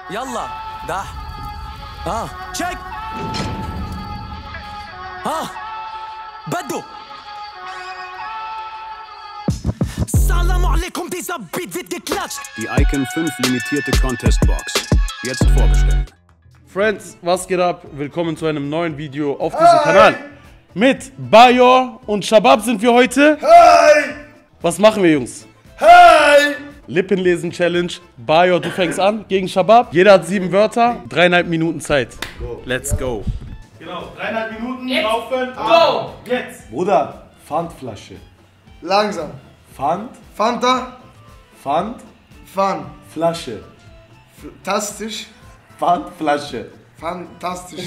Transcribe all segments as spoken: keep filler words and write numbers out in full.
يلا ده ها تشيك ها بدو Salam alaikum, dieser Beat wird geklatscht. Die Icon fünf limitierte Contest Box. Jetzt vorbestellen. Friends, was geht ab? Willkommen zu einem neuen Video auf diesem Hi. Kanal. Mit Bayor und Shabab sind wir heute. Hi! Was machen wir, Jungs? Hi! Lippenlesen Challenge. Bayor, du fängst an gegen Shabab. Jeder hat sieben Wörter, dreieinhalb Minuten Zeit. Go. Let's go. Genau, dreieinhalb Minuten Jetzt. laufen. Go! Jetzt. Bruder, Pfandflasche. Langsam. Pfand, Fanta, Pfand, Fun. Flasche. Fantastisch. Pfandflasche. Fantastisch.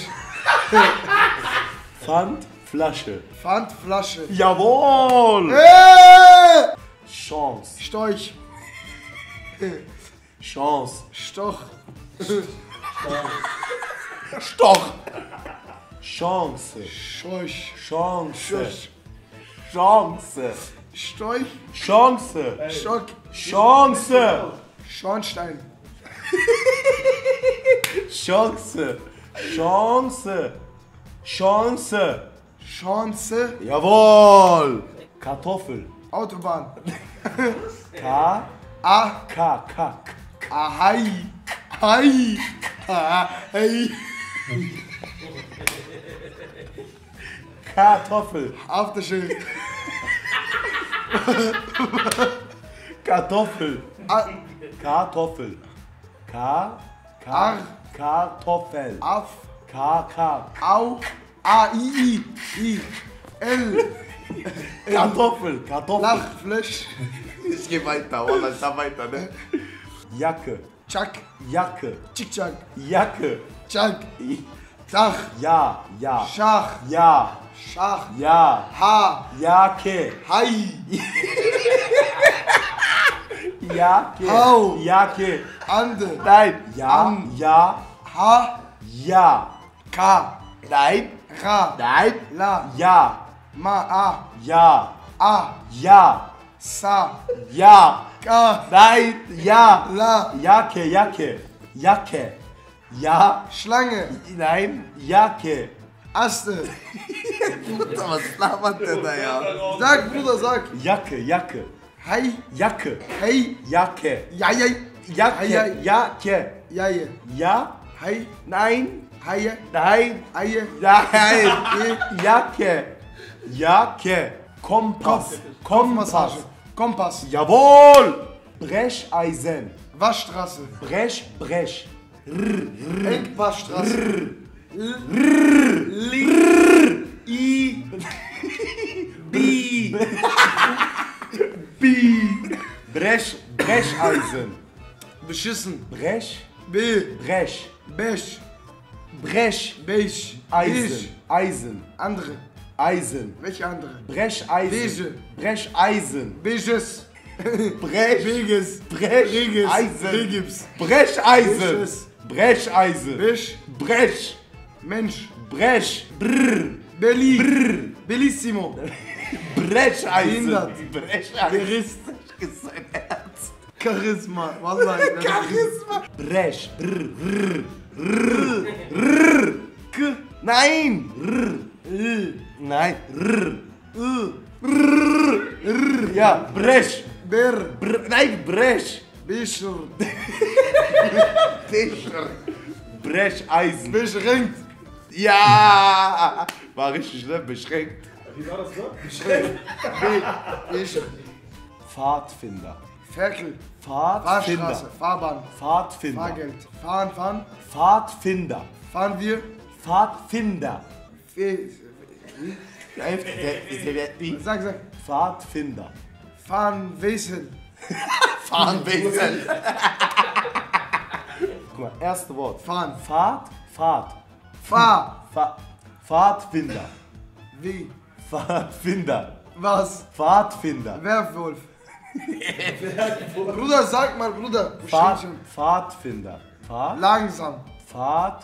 Pfandflasche. Pfandflasche. Jawohl! Äh! Chance. Storch. Chance. Stoch. Stoch. Chance. Scheuch. Chance. Scheuch. Chance. Storch. Chance. Stock. Chance. Schornstein. Chance. Chance. Chance. Chance. Jawohl! Kartoffel. Autobahn. K. A. K. K. Ahai. Hai. Ahai. Kartoffel. Aftershave. Kartoffel. A. Kartoffel. K. K. Ar. Kartoffel. Af. K. K. Au. A. I. I. I. L. Kartoffel. Kartoffel. Lachfleisch. Ich geh weiter, Wallah, ich darf weiter, ne? Jacke. Chuck. Jacke. Chick-Chack. Jacke. Chuck. I- Dach. Ja. Ja. Schach. Ja. Schach. Ja. Ha. Jacke. Hai. Jacke. Au. Jacke. Ande. Nein. Ja. An. Ja. Ha. Ja. Ka. Nein. Ra. Nein. La. Ja. Ma. A. Ja. A. Ja. Sa. Ja. Ka. Nein. Ja. La. Jacke. Jacke. Jacke. Ja. Schlange. Nein. Jacke. Aste. Was labert der da, ja? Sag, Bruder, sag. Jacke. Jacke. Hai. Jacke. Hey. Jacke. Ja, ja. Jacke. Ei, ei. Jacke. Ja, ja. Ja. Hai. Nein. Haie. Nein. Haie. Nein. Jacke. Jacke. Kompass. Kopfmassage. Kompass. Jawohl. Brecheisen. Waschstraße. Brech, Brech. Engpassstraße. I. Bi. Bi. Brech, Brecheisen. Beschissen. Brech, B. Brech. Besch. Brech. Beige. Eisen. Eisen. Andere. Eisen. Welche andere? Brecheisen. Beige. Brecheisen. Beiges. Brech. Beges. Brech. Eisen. Begips. Brecheisen. Beches. Brecheisen. Besch. Brech. Mensch. Brech. Brr. Belli. Brr. Bellissimo. Brecheisen. Behindert. Brecheisen. Gerist. Ist sein Ernst. Charisma. Wallahi. Charisma. Brech. Brr. Brr. Rrr. Rrr. K. Nein. Rrr. L. Nein. Rrr. Ö. Rrr. Rrr. Ja. Brech. Ber. Br Nein. Brech. Bischer. Fischer. Brecheisen. Beschränkt. Ja. War richtig schnell beschränkt. Beschränkt. B. Bischer. Pfadfinder. Ferkel. Pfadfinder. Fahrstraße. Fahrbahn. Pfadfinder. Fahrgeld. Fahren, fahren. Pfadfinder. Fahren wir. Pfadfinder. Fe- Wie? Sag, sag. Pfadfinder. Fahren, Wesel. Fahnenwesen. Guck mal, erste Wort. Fahren. Pfad, Pfad. Fahr. Pfad. Pfadfinder. Wie? Pfadfinder. Was? Pfadfinder. Werwolf. Bruder, sag mal, Bruder. Bestimmt Pfad, schon. Pfadfinder. Pfad, Langsam. Pfad.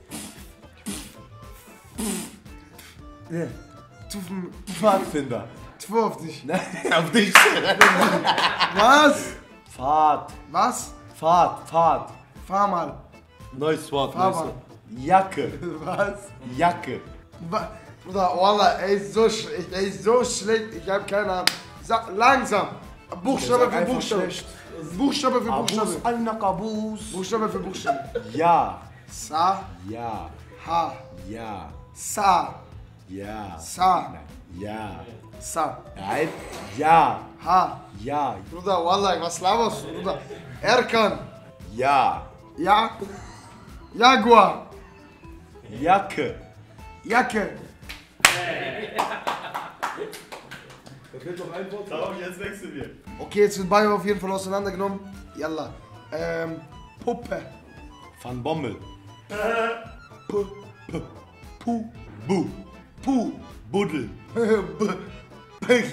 Tufen. Pfadfinder. Tfu auf dich. Auf dich. Was? Pfad. Was? Pfad, Pfad. Fahr mal. Neues Wort. Fahrrad. Neues Wort. Jacke. Was? Jacke. Wa- Bruder, Wallah, er ist so schlecht, er ist so schlecht, ich hab keine Ahnung. Sag langsam. Buchstabe Sag für einfach Buchstabe. schlecht. Buchstabe für Abus, Buchstabe. Al-Nakabus. Buchstabe für Buchstabe. Ja. Sa, Ja. ha, Ja. sa, Ja. sa, Ja. sa, Nein. Ja. ha. Ja. Bruder, Wallah, was laberst du, Bruder? Erkan. Ja. Ja. Jaguar. Jacke. Jacke. Jetzt wechseln wir. Okay, jetzt wird Bayo auf jeden Fall auseinandergenommen. Yalla. Ähm, Puppe. Van Bommel. Pu. Puh. Bu. Pu. Buddel. B. P.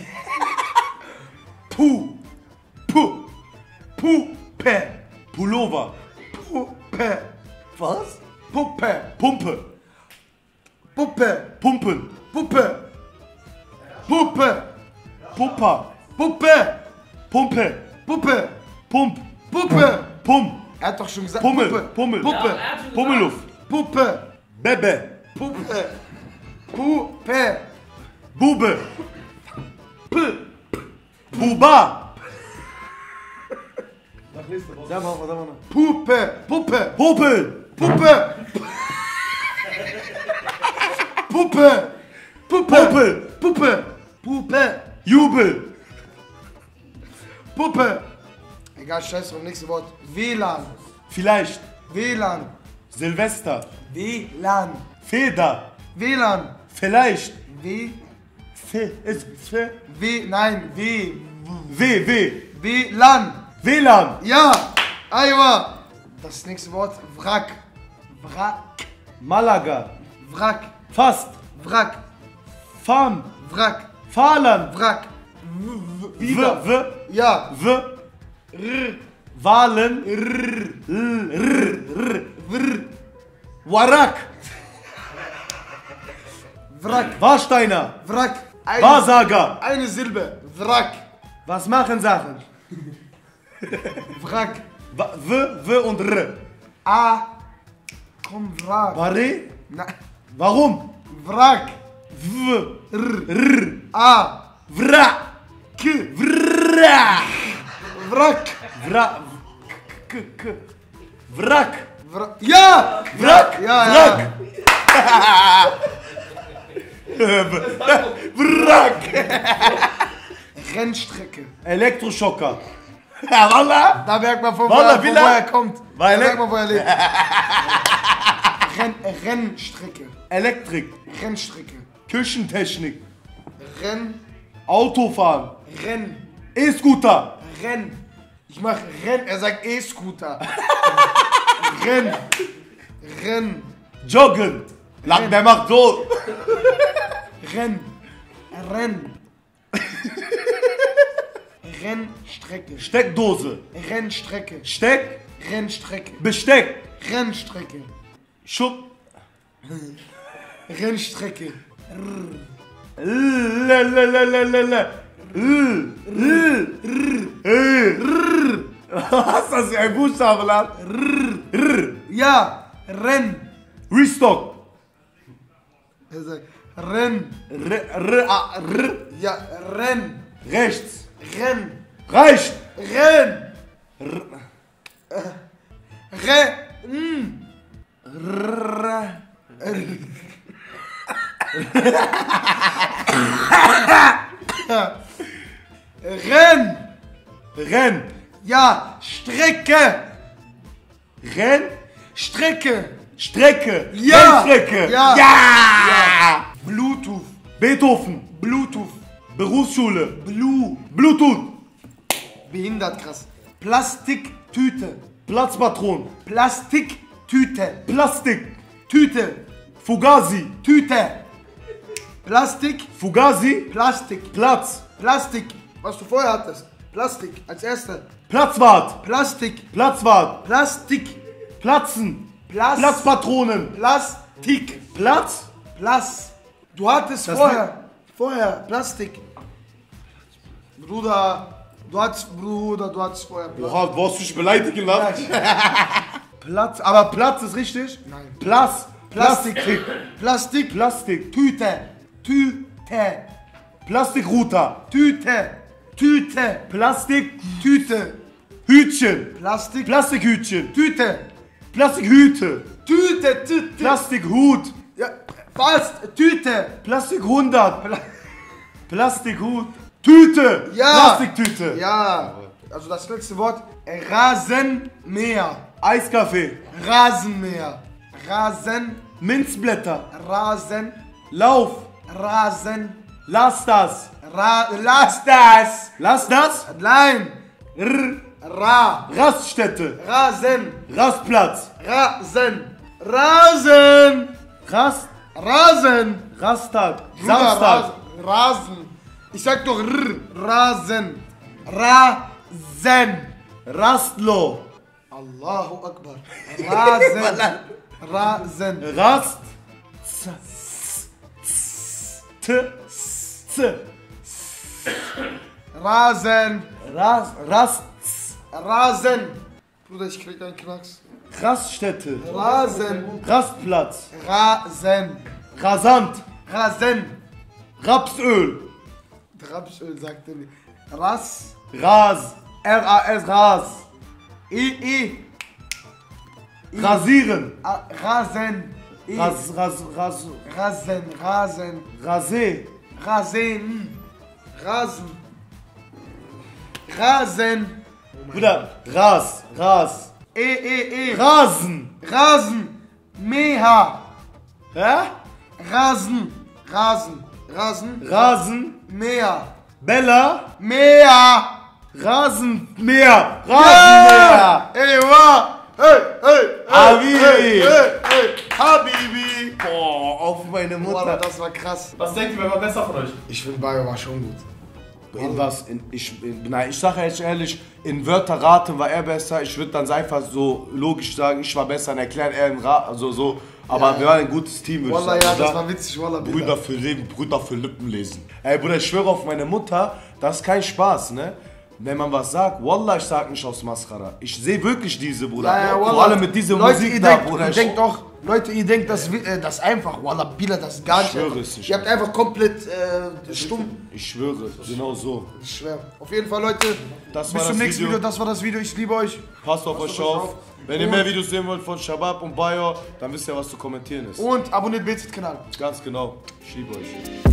Pu. Pu. Puppe. Pullover. Puppe. Was? Puppe. Pumpe. Puppe. Pumpen. Puppe. Puppe. Puppa. Puppe. Pumpe. Puppe. Pump. Puppe. Pum. Er hat doch schon gesagt. Pummel. Puppe. Pummel. Puppe. Pummeluff. Puppe. Bebe. Puppe. Puppe. Bube. P. Buba. Sag mal, sag mal. Puppe. Puppe. Popel. Puppe. Puppe. Puppe. Popel. Puppe. Puppe. Jubel. Puppe. Egal, scheiß drauf, nächstes Wort. W L A N. Vielleicht. W L A N. Silvester. W L A N. Feder. W L A N. Vielleicht. W. Fe. Ist. Fe. W. Nein, W. W. W. W L A N. W L A N. Ja. Aywa. Das nächste Wort. Wrack. Wrack. Malaga. Wrack. Fast. Wrack. Farm. Wrack. Fahrland. Wrack. W. W. Ja. W. R. Wahlen. R. L. R. R. Wr. Warak. Wrack. Warsteiner. Wrack. Eine, Wahrsager. eine Silbe. Wrack. Was machen Sachen? Wrack. Wa- W. W und R. A. Komm, Wrack. Ware. Na, Warum? Wrack. W. R. R. A. Wra. K. Wra. Wrack. Wra. K. K. Wrack. Wrack. Ja. Wrack. Ja, ja. Wrack. Wrack. Rennstrecke. Elektroschocker. Ja, Wallah. Da merkt man, von, Wallah, woher, von Villa. woher er kommt. Da Weil merkt man, woher er lebt. Renn, Rennstrecke. Elektrik. Rennstrecke. Küchentechnik. Renn. Autofahren. Renn. E-Scooter. Renn. Ich mach Renn. Er sagt E-Scooter. Renn. Renn. Joggen. Lang, der macht so. Renn. Renn. Rennstrecke. Steckdose. Rennstrecke. Steck. Rennstrecke. Besteck. Rennstrecke. Schupp. Rennstrecke. L. L. L. L. L. L. L. L. Was ist das für ein Buchstabe, Land? R. Ja. Renn. Restock. Er sagt Renn. R. R. A. R. Ja. Renn. Rechts. Renn. Reicht. Renn. Renn. R. Renn. Renn. Ja. Strecke. Renn. Strecke. Strecke. Ja. Rennstrecke. Ja. Ja. Bluetooth. Beethoven. Bluetooth. Berufsschule. Blue. Bluetooth. Behindert krass. Plastiktüte. Platzpatron. Plastiktüte. Plastik. Tüte. Fugazi. Tüte. Plastik. Fugazi. Plastik. Platz. Plastik. Was du vorher hattest. Plastik. Als erster. Platzwart. Plastik. Platzwart. Plastik. Platzen. Plas Platzpatronen. Plastik. Platz. Plas. Du hattest Das vorher. Vorher. Plastik. Bruder. Du hattest, Bruder, du hattest vorher Plastik. Oha, du hast mich beleidigen lassen. Platz, aber Platz ist richtig? Nein. Platz. Plastik. Plastik. Plastik. Plastik. Tüte. Tüte. Plastikrouter. Tüte. Tüte. Plastik. Tüte. Hütchen. Plastik. Plastikhütchen. Tüte. Plastikhüte. Tüte. Tüte. Plastikhut. Ja, fast. Tüte. Plastik hundert. Plastikhut. Tüte. Ja. Plastiktüte. Ja. Also das letzte Wort. Rasenmäher. Eiskaffee. Rasenmäher. Rasen. Minzblätter. Rasen. Lauf. Rasen. Lass das. Ra. Lass das. Lass das. Nein. R. Ra. Raststätte. Rasen. Rastplatz. Rasen. Rasen. Rast. Rasen. Rasttag. Bruder, Samstag. Ras- Rasen. Ich sag doch R. Rasen. Rasen. Rastlo. Allahu Akbar. Rasen. Rasen. Rast. T. Z. Rasen. Ras. Rast. Rasen. Bruder, ich krieg einen Knacks. Raststätte. Rasen. Rastplatz. Rasen. Rasant. Rasen. Rapsöl. Rapsöl sagt er nicht. Ras. Ras. R A S. Ras. I. I. Rasieren. A- Rasen. I. Ras. Ras. Ras. Rasen. Rasen. Rasé. Rasen. Rasen. Rasen. Bruder. Ras. Ras. E. E. E. Rasen. Rasen. Meha. Hä? Rasen. Rasen. Rasen. Rasen. Meer. Bella. Meer. Rasenmäher. Rasenmäher. Ey, wa. Hey, hey, hey. Habibi. Hey, hey, hey. Habibi. Boah, auf meine Boah, Mutter. das war krass. Was denkt ihr, wer war besser von euch? Ich finde, Bayo war schon gut. In was? In, ich, in, nein, ich sage jetzt ehrlich, in Wörter raten war er besser. Ich würde dann einfach so logisch sagen, ich war besser und erklären, er in Rat, also so. Aber Ja. wir waren ein gutes Team, würde ich Wallah, sagen. ja, das oder? war witzig, Wallah, Brüder Bilder. für Leben, Brüder für Lippen lesen. Ey, Bruder, ich schwöre auf meine Mutter, das ist kein Spaß, ne? Wenn man was sagt, Wallah, ich sag nicht aus Mascara. Ich sehe wirklich diese, Bruder. Ja, ja, Vor Wallah. allem mit dieser Leute, Musik ihr da, denkt, Bruder. ihr Ich- denkt doch, Leute, ihr denkt, das, wi- äh, das ist einfach. Wallah, Bilder, das ist gar Ich nicht schwöre einfach. es nicht. Ihr habt einfach komplett äh, stumm. Ich schwöre, genau so. Ich schwör. Auf jeden Fall, Leute, Das bis war zum das nächsten Video. Video. Das war das Video. Ich liebe euch. Passt auf euch auf euch auf. auf. Wenn ihr Und- mehr Videos sehen wollt von Shabab und Bayo, dann wisst ihr, was zu kommentieren ist. Und abonniert B Z-Kanal. Ganz genau. Ich liebe euch.